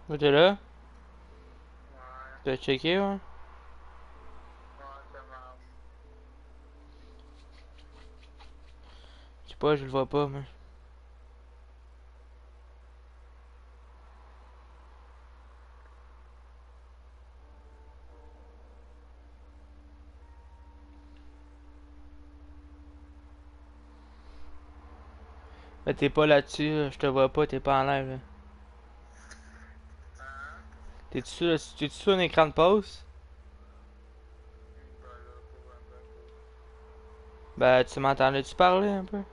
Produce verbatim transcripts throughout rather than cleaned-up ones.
Ouais, t'es là? Ouais, T'as checké, ouais? ouais, ça marche. Je sais pas, je le vois pas, mais. Mais t'es pas là-dessus, là, je te vois pas, t'es pas en live, là. Hein? T'es-tu sur, le- t'es-tu sur un écran de pause? Hmm, bah là, pas vraiment pas. Ben, tu m'entendais-tu parler un peu?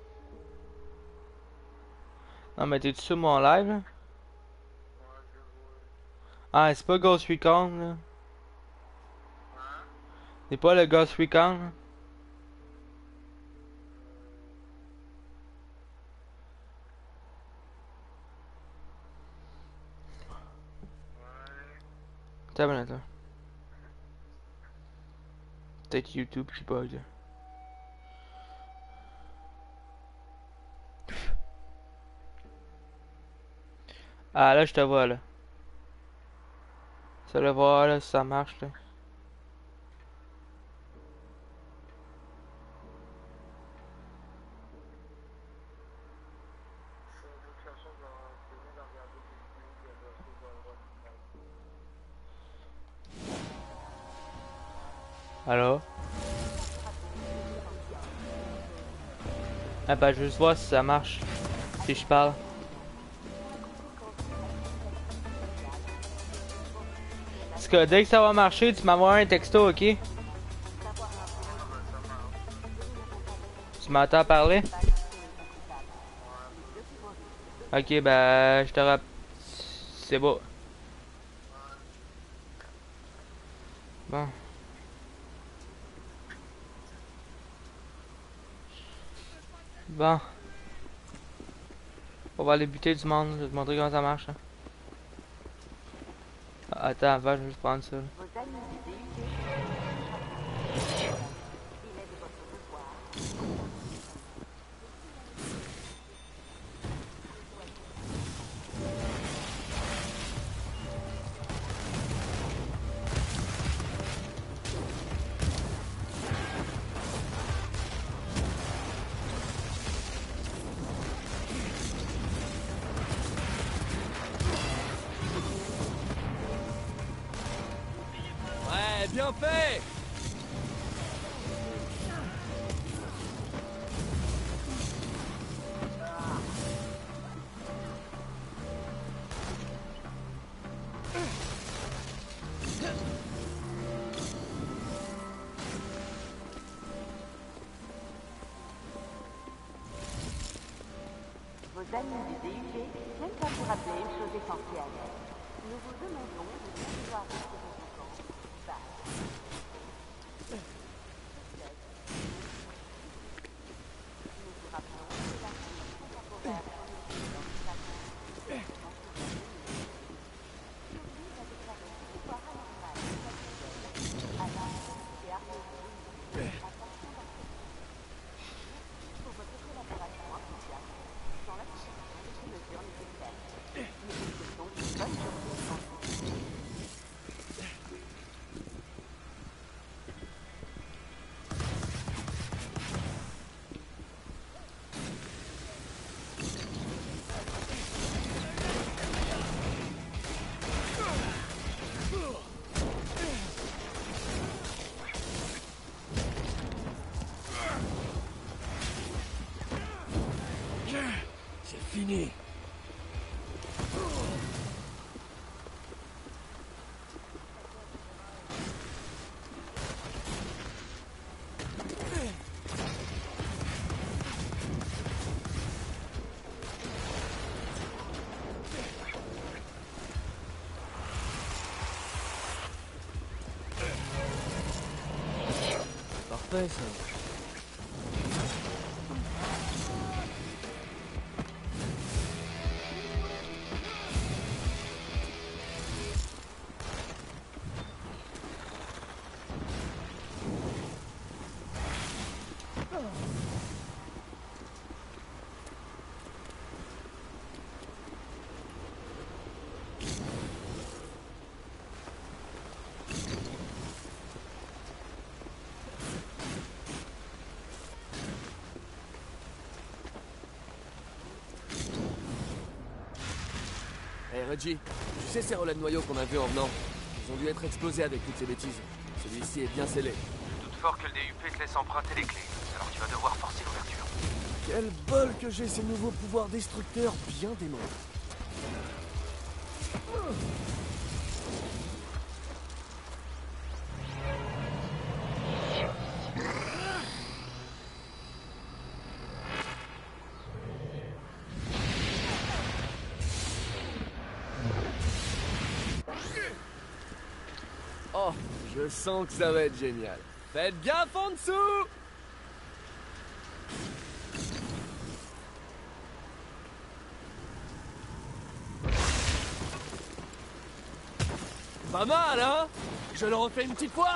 Non, mais t'es-tu sur mon live, là? Moi, je vois. Ah, c'est pas Ghost Recon, là. Hein? C'est pas le Ghost Recon, là. Euh, ouais. T'as bien, là. Peut-être YouTube qui bug, là. Ah, là, je te vois, là. Ça le voir, là, si ça marche, là. Ça, de toute façon, je vais finir de regarder des vidéos, puis après ça, je vais avoir une note. Alors? Ah, ben, je veux juste voir si ça marche. Si je parle. Parce que dès que ça va marcher, tu m'envoies un texto, ok? Ah, ben, ça marche, là. Tu m'entends parler? Ouais, un peu. Ok, ben, je te rapp... C'est beau. Ouais. Bon. Bon. On va aller buter du monde. Je vais te montrer comment ça marche. Hein. Ah, attends, avant, je vais juste prendre ça. Là. Ouais, bien fait. Vos amis du D U G tiennent à vous rappeler une chose essentielle. Nous vous demandons de bien vouloir retirer vos gants, badges, nous vous rappelons que l'armure temporaire utilisée dans ce tableau est uniquement pour une demi-heure. Qui oblige à déclarer tout pouvoir anormal inhabituel à l'arme et armes de l'unité en fonction d'accepter. Merci pour votre collaboration immédiate dans l'application de ces mesures nécessaires. Nous vous souhaitons une bonne journée en toute sécurité. C'est fini. Parfait ça. Hé, Reggie, tu sais ces relais de noyaux qu'on a vus en venant? Ils ont dû être explosés avec toutes ces bêtises. Celui-ci est bien scellé. Je doute fort que le D U P te laisse emprunter les clés, alors tu vas devoir forcer l'ouverture. Quel bol que j'ai ces nouveaux pouvoirs destructeurs bien démons. Oh, je sens que ça va être génial. Faites gaffe en dessous! Pas mal, hein? Je le refais une petite fois?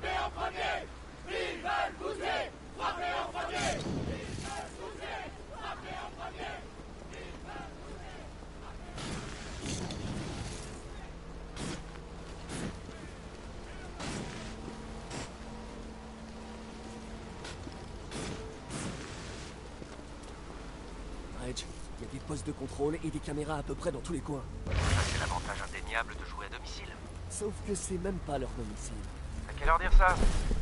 Reg, il y a des postes de contrôle et des caméras à peu près dans tous les coins. Ça, c'est l'avantage indéniable de jouer à domicile. Sauf que c'est même pas leur domicile. À quelle heure dire ça?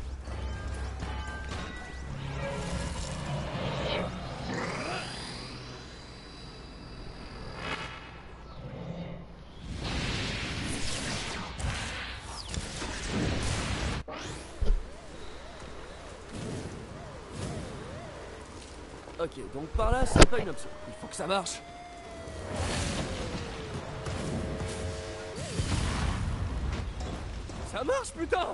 Ok, donc par là, c'est pas une option. Il faut que ça marche. Ça marche, putain!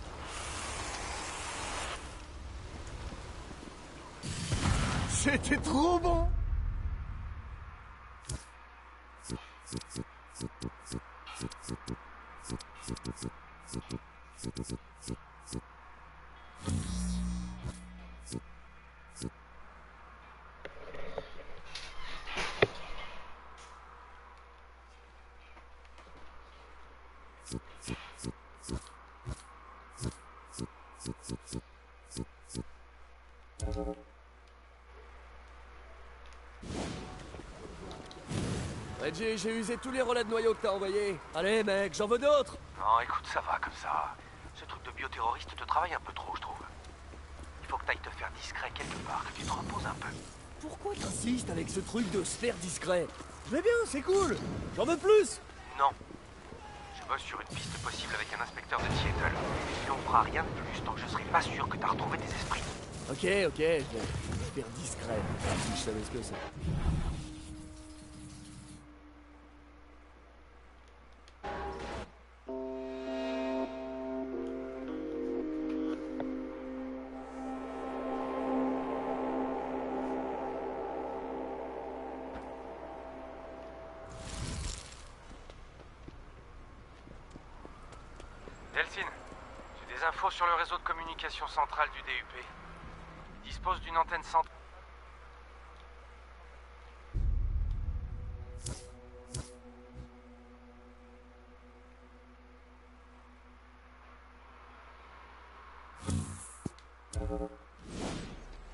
C'était trop bon! Reggie, j'ai usé tous les relais de noyaux que t'as envoyés. Allez, mec, j'en veux d'autres. Non, écoute, ça va comme ça. Ce truc de bioterroriste te travaille un peu trop, je trouve. Il faut que t'ailles te faire discret quelque part, que tu te reposes un peu. Pourquoi t'insistes avec ce truc de se faire discret? Je vais bien, c'est cool. J'en veux plus. Non. Je bosse sur une piste possible avec un inspecteur de Seattle. Et on fera rien de plus tant que je serai pas sûr que t'as retrouvé tes esprits. Ok, ok, je vais me faire discret. Si je savais ce que c'est. Delphine, j'ai des infos sur le réseau de communication centrale du D U P. Il dispose d'une antenne centrale.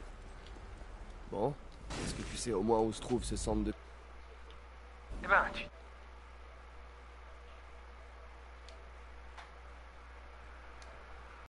Bon, est-ce que tu sais au moins où se trouve ce centre de... Eh ben, tu